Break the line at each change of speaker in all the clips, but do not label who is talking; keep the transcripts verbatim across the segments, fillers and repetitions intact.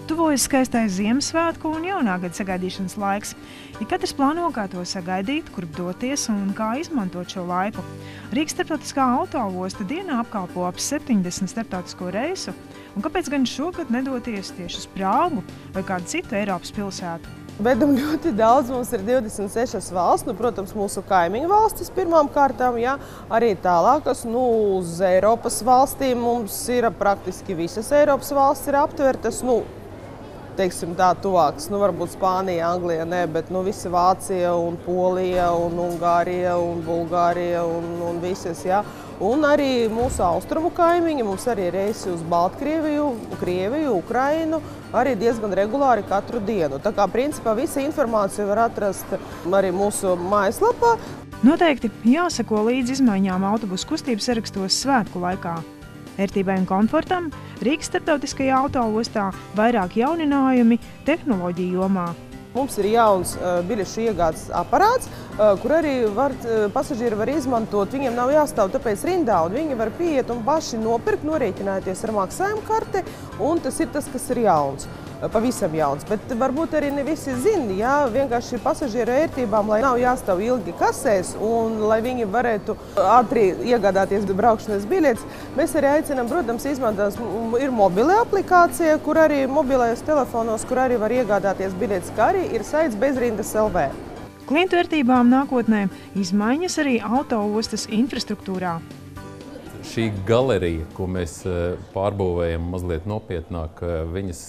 Tuvojas skaistais Ziemassvētku un jaunā gada sagaidīšanas laiks. Ja katrs plāno, kā to sagaidīt, kur doties un kā izmantot šo laiku. Rīgas starptautiskā autoosta dienā apkalpo ap septiņdesmit starptautisko reisu. Un kāpēc gan šogad nedoties tieši uz Prāgu vai kādu citu Eiropas pilsētu?
Vedam ļoti daudz, mums ir divdesmit sešas valsts, nu, protams, mūsu kaimiņu valstis pirmām kārtām, jā, arī tālākas, nu, uz Eiropas valstīm mums ir praktiski visas Eiropas valstis ir aptvertas, nu, teiksim tā, tuvākas, nu, varbūt Spānija, Anglija, ne, bet, nu, visa Vācija un Polija un Ungārija un Bulgārija un, un visas, jā. Un arī mūsu austrumu kaimiņi, mums arī reisi uz Baltkrieviju, Krieviju, Ukrainu, arī diezgan regulāri katru dienu. Tā kā, principā, visa informācija var atrast arī mūsu mājaslapā.
Noteikti jāseko līdz izmaiņām autobusu kustības sarakstos svētku laikā. Ērtībai un komfortam Rīgas starptautiskajā autoostā vairāk jauninājumi tehnoloģiju jomā.
Mums ir jauns uh, biļešu iegādes aparāts, uh, kur arī var, uh, pasažieri var izmantot. Viņiem nav jāstāv tāpēc rindā, un viņi var pieiet un paši nopirkt, norēķināties ar maksājumu karti, un tas ir tas, kas ir jauns. Pavisam jauns, bet varbūt arī ne visi zina, jā, vienkārši pasažieru ērtībām, lai nav jāstāv ilgi kasēs un lai viņi varētu ātri iegādāties braukšanas biļetes. Mēs arī aicinām, protams, izmantot, ir mobila aplikācija, kur arī mobilajos telefonos, kur arī var iegādāties biļetes, kā arī ir saits bezrindas L V.
Klientu ērtībām nākotnē izmaiņas arī autoostas infrastruktūrā.
Šī galerija, ko mēs pārbūvējam mazliet nopietnāk, viņas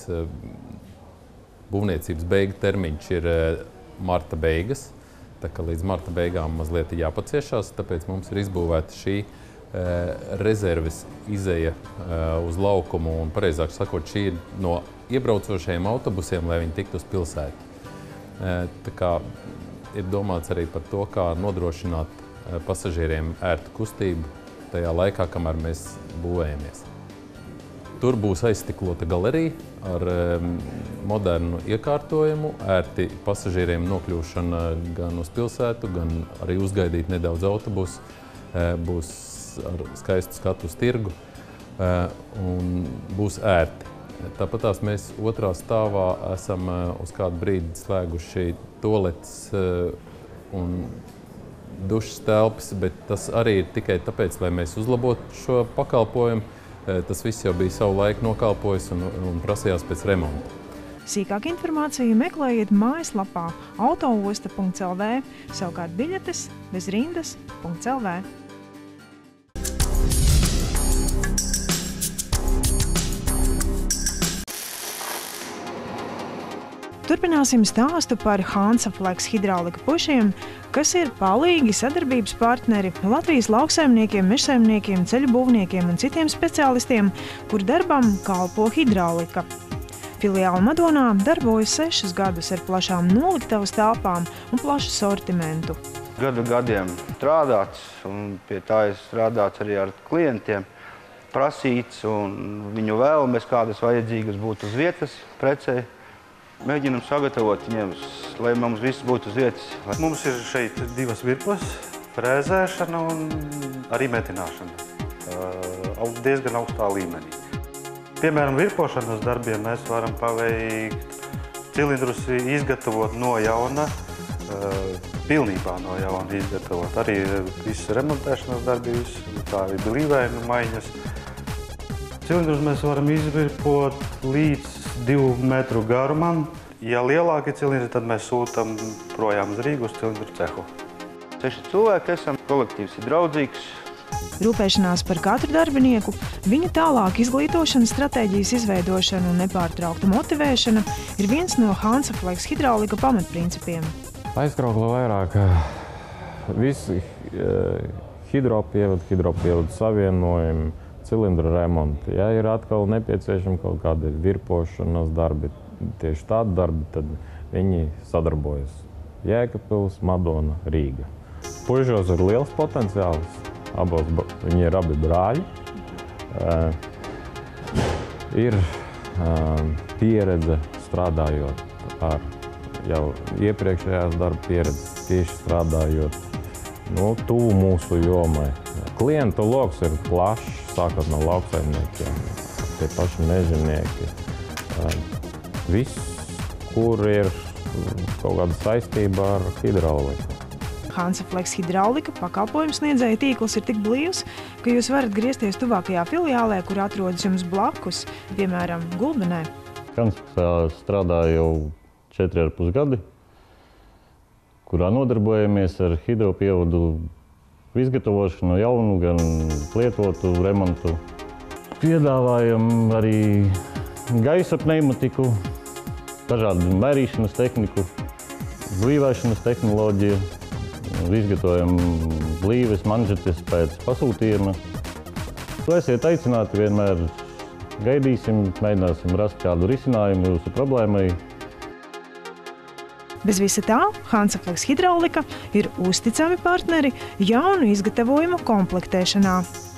būvniecības beigu termiņš ir marta beigas. Tā kā līdz marta beigām mazliet jāpaciešās, tāpēc mums ir izbūvēta šī rezerves izeja uz laukumu. Un, pareizāk sakot, šī ir no iebraucošajiem autobusiem, lai viņi tiktu uz pilsētu. Tā kā ir domāts arī par to, kā nodrošināt pasažieriem ērtu kustību tajā laikā, kamēr mēs būvējamies. Tur būs aizstiklota galerija ar um, modernu iekārtojumu, ērti pasažieriem nokļūšana gan uz pilsētu, gan arī uzgaidīt nedaudz autobusu. Uh, būs ar skaistu skatu uz tirgu uh, un būs ērti. Tāpatās mēs otrā stāvā esam uh, uz kādu brīdi slēguši toaletes uh, un dušas telpas, bet tas arī ir tikai tāpēc, lai mēs uzlabotu šo pakalpojumu. Tas viss jau bija savu laiku nokalpojis un, un prasījās pēc remonta.
Sīkāku informāciju meklējiet mājaslapā autoosta punkts L V, savukārt biļetes bezrindas punkts L V. Turpināsim stāstu par Hansaflex hidraulika pušiem, kas ir palīgi sadarbības partneri Latvijas lauksaimniekiem, mežsaimniekiem, ceļu būvniekiem un citiem speciālistiem, kur darbam kalpo hidraulika. Filiāla Madonā darbojas sešus gadus ar plašām noliktavas telpām un plašu sortimentu.
Gadu gadiem strādāts, un pie tā ir strādāts arī ar klientiem, prasīts un viņu vēlmes, kādas vajadzīgas būtu uz vietas precei. Mēģinam sagatavot viņiem, lai mums viss būtu uz vietas.
Mums ir šeit divas virples, frēzēšana un arī metināšana. Uh, diezgan augstā līmenī. Piemēram, virpošanas darbiem mēs varam paveikt cilindrus izgatavot no jauna, uh, pilnībā no jauna izgatavot. Arī visas remontēšanas darbi, tā ir blīvēnu maiņas. Cilindrus mēs varam izvirpot līdz divu metru garumam. Ja lielāki cilindri, tad mēs sūtam projām uz Rīgu uz cilindru cehu.
Seši cilvēki esam, kolektīvs ir draudzīgs.
Rūpēšanās par katru darbinieku, viņa tālāk izglītošanas stratēģijas izveidošana un nepārtraukta motivēšana ir viens no Hansaflex hidraulika pamatprincipiem.
Aizkraukla vairāk visi hidropievadu, hidropievadu savienojumi, cilindru remonti. Ja ir atkal nepieciešami kaut kādi virpošanas darbi, tieši tādi darbi, tad viņi sadarbojas. Jēkabpils, Madona, Rīga. Puišos ir liels potenciāls. Abos, viņi ir abi brāļi. Uh, ir uh, pieredze strādājot ar jau iepriekšējās darba pieredzes, tieši strādājot nu, tuvu mūsu jomai. Klientu loks ir plašs, sākot no lauksaimniekiem, tie paši mežinieki, Viss, kur ir kaut kāda saistība ar hidrauliku.
Hansaflex hidraulika pakalpojumu sniedzēja tīkls ir tik blīvs, ka jūs varat griezties tuvākajā filiālē, kur atrodas jums blakus, piemēram, Gulbenē.
Hansaflex strādā jau četri ar pus gadi, kurā nodarbojamies ar hidropievadu izgatavošanu jaunu, gan lietotu remontu. Piedāvājam arī gaisa pneimatiku, dažādu mērīšanas tehniku, blīvēšanas tehnoloģiju. Izgatavojam blīves manžetes pēc pasūtījuma. Esiet aicināti, vienmēr gaidīsim, mēģināsim rast kādu risinājumu jūsu problēmai.
Bez visa tā, Hansaflex hidraulika ir uzticami partneri jaunu izgatavojumu komplektēšanā.